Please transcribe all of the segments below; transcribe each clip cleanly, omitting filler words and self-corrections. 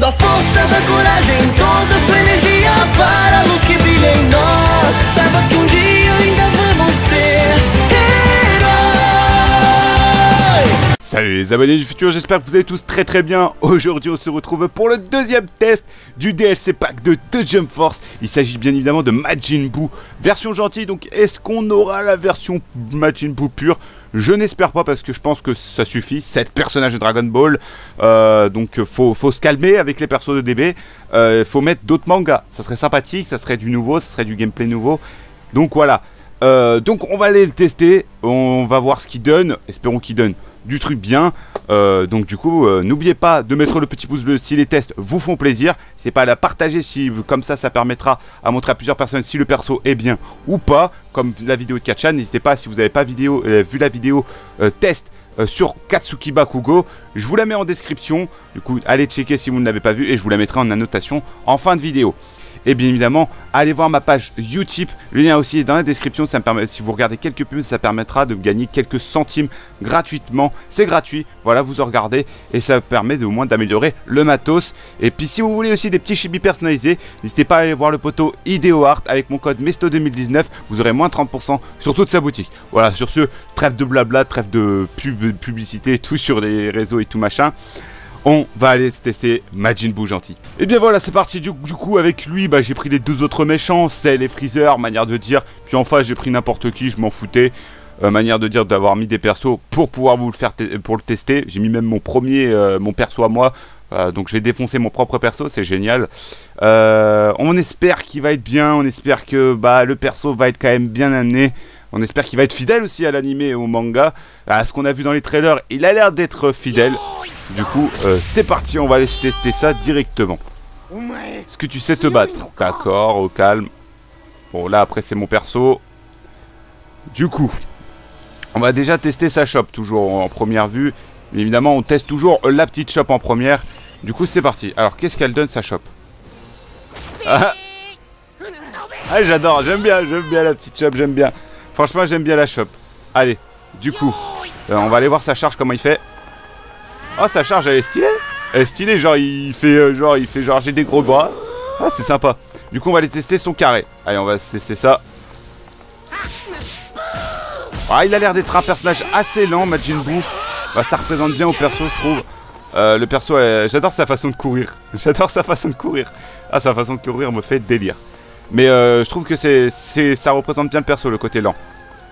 dando a força da coragem, toda a sua energia para a luz que brilha em nós. Saiba que dia ainda vamos ser heróis. Salut les abonnés du futur, j'espère que vous allez tous très bien. Aujourd'hui on se retrouve pour le deuxième test du DLC pack de Jump Force. Il s'agit bien évidemment de Majin Buu, version gentille. Donc est-ce qu'on aura la version Majin Buu pure? Je n'espère pas parce que je pense que ça suffit, 7 personnages de Dragon Ball. Donc faut se calmer avec les persos de DB. Faut mettre d'autres mangas, ça serait sympathique, ça serait du nouveau, ça serait du gameplay nouveau. Donc voilà. Donc on va aller le tester, on va voir ce qu'il donne, espérons qu'il donne du truc bien. Donc du coup n'oubliez pas de mettre le petit pouce bleu si les tests vous font plaisir. C'est pas à la partager, si comme ça permettra à montrer à plusieurs personnes si le perso est bien ou pas. Comme la vidéo de Katchan, n'hésitez pas, si vous n'avez pas vu la vidéo test sur Katsuki Bakugo, je vous la mets en description. Du coup allez checker si vous ne l'avez pas vu et je vous la mettrai en annotation en fin de vidéo. Et bien évidemment, allez voir ma page Utip, le lien aussi est dans la description, ça me permet, si vous regardez quelques pubs, ça permettra de gagner quelques centimes gratuitement, c'est gratuit, voilà, vous en regardez, et ça permet au moins d'améliorer le matos. Et puis si vous voulez aussi des petits chibis personnalisés, n'hésitez pas à aller voir le poteau IdeoArt avec mon code Mesto2019, vous aurez moins 30% sur toute sa boutique. Voilà, sur ce, trêve de blabla, trêve de publicité, tout sur les réseaux et tout machin. On va aller tester Majin Buu gentil. Et bien voilà, c'est parti. Du coup, avec lui, j'ai pris les deux autres méchants, Cell et Freezer, manière de dire. Puis en face, j'ai pris n'importe qui, je m'en foutais. Manière de dire d'avoir mis des persos pour pouvoir vous le faire pour le tester. J'ai mis même mon perso à moi. Donc je vais défoncer mon propre perso, c'est génial. On espère qu'il va être bien, on espère que le perso va être quand même bien amené. On espère qu'il va être fidèle aussi à l'animé et au manga. À ce qu'on a vu dans les trailers, il a l'air d'être fidèle. Du coup, c'est parti, on va aller tester ça directement. Est-ce que tu sais te battre? D'accord, au calme. Bon, là, après, c'est mon perso. Du coup, on va déjà tester sa shop, toujours en première vue. Mais évidemment, on teste toujours la petite shop en première. Du coup, c'est parti. Alors, qu'est-ce qu'elle donne, sa shop? Ah, j'adore, j'aime bien la petite shop, j'aime bien. Franchement, j'aime bien la shop. Allez, du coup, on va aller voir sa charge, comment il fait. Oh, sa charge, elle est stylée. Elle est stylée, genre il fait genre j'ai des gros bras. Ah, c'est sympa. Du coup, on va aller tester son carré. Allez, on va tester ça. Ah, il a l'air d'être un personnage assez lent, Majin Buu. Ça représente bien au perso, je trouve. Le perso, j'adore sa façon de courir. J'adore sa façon de courir. Ah, sa façon de courir me fait délire. Mais je trouve que ça représente bien le perso, le côté lent.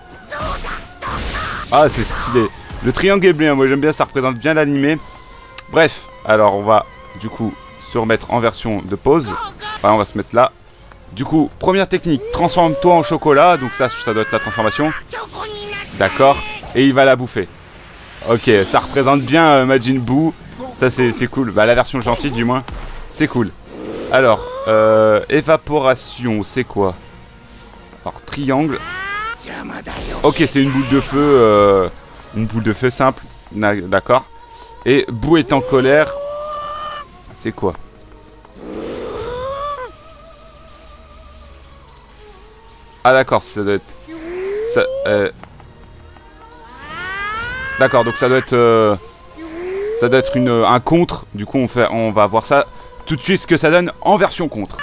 Ah, c'est stylé. Le triangle est bien, moi j'aime bien, ça représente bien l'animé. Bref, alors on va du coup se remettre en version de pause. On va se mettre là. Du coup, première technique, transforme-toi en chocolat. Donc ça doit être la transformation. D'accord, et il va la bouffer. Ok, ça représente bien Majin Buu. Ça c'est cool, la version gentille du moins. C'est cool. Alors, évaporation, c'est quoi? Alors, triangle. Ok, c'est une boule de feu. Une boule de feu simple, d'accord. Et Buu est en colère. C'est quoi? Ah d'accord, ça doit être... D'accord, donc ça doit être un contre. Du coup, on va voir ça tout de suite, ce que ça donne en version contre.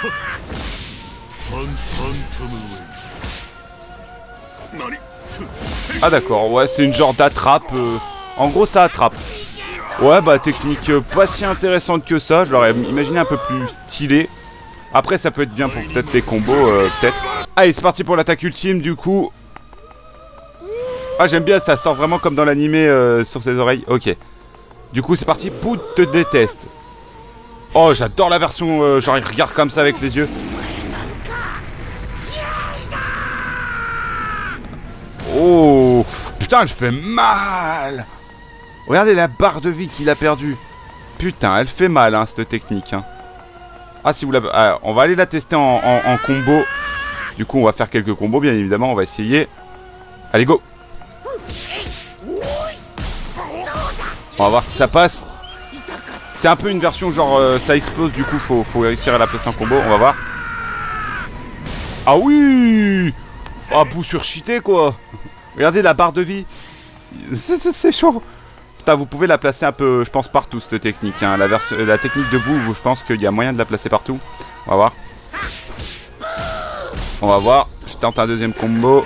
Ah d'accord, ouais, c'est une genre d'attrape. En gros, ça attrape. Ouais, technique pas si intéressante que ça. Je l'aurais imaginé un peu plus stylé. Après, ça peut être bien pour peut-être des combos, peut-être. Allez, c'est parti pour l'attaque ultime, du coup. Ah, j'aime bien, ça sort vraiment comme dans l'animé sur ses oreilles. Ok. Du coup, c'est parti. Buu te déteste. Oh, j'adore la version, genre, il regarde comme ça avec les yeux. Oh, putain, elle fait mal. Regardez la barre de vie qu'il a perdue. Putain, elle fait mal, hein, cette technique. Hein. Ah, si vous la... on va aller la tester en combo. Du coup, on va faire quelques combos, bien évidemment. On va essayer. Allez, go. On va voir si ça passe. C'est un peu une version genre ça explose. Du coup, faut réussir à la placer en combo. On va voir. Ah oui. Ah, Buu surcheaté, quoi. Regardez la barre de vie. C'est chaud. putain, vous pouvez la placer un peu, je pense, partout, cette technique. Hein. La technique debout, je pense qu'il y a moyen de la placer partout. On va voir. On va voir. Je tente un deuxième combo.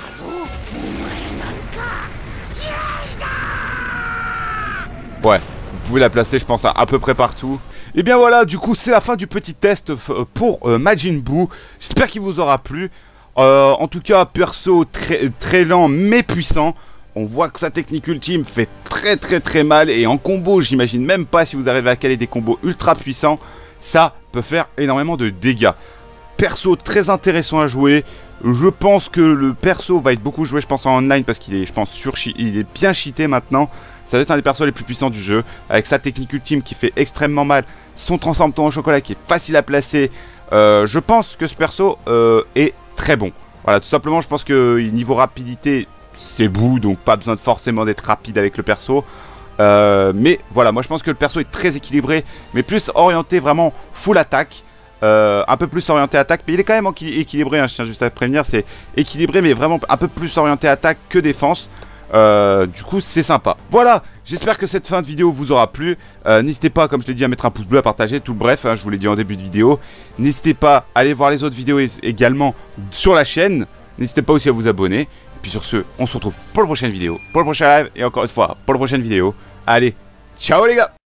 Ouais, vous pouvez la placer, je pense, à peu près partout. Et bien voilà, du coup, c'est la fin du petit test pour Majin Buu. J'espère qu'il vous aura plu. En tout cas, perso très lent mais puissant. On voit que sa technique ultime fait très mal. Et en combo, j'imagine même pas si vous arrivez à caler des combos ultra puissants. Ça peut faire énormément de dégâts. Perso très intéressant à jouer. Je pense que le perso va être beaucoup joué, je pense, en online parce qu'il est, je pense, il est bien cheaté maintenant. Ça va être un des persos les plus puissants du jeu, avec sa technique ultime qui fait extrêmement mal, son transforme-ton en chocolat qui est facile à placer. Je pense que ce perso est très bon. Voilà, tout simplement, je pense que niveau rapidité, c'est Buu, donc pas besoin forcément d'être rapide avec le perso. Mais voilà, moi je pense que le perso est très équilibré, mais plus orienté vraiment full attaque. Un peu plus orienté attaque, mais il est quand même équilibré, hein, je tiens juste à prévenir, c'est équilibré mais vraiment un peu plus orienté attaque que défense. Du coup c'est sympa. Voilà, j'espère que cette fin de vidéo vous aura plu. N'hésitez pas, comme je l'ai dit, à mettre un pouce bleu, à partager, tout bref, hein, je vous l'ai dit en début de vidéo. N'hésitez pas à aller voir les autres vidéos également sur la chaîne. N'hésitez pas aussi à vous abonner. Et puis sur ce, on se retrouve pour la prochaine vidéo, pour le prochain live, et encore une fois, pour la prochaine vidéo. Allez, ciao les gars!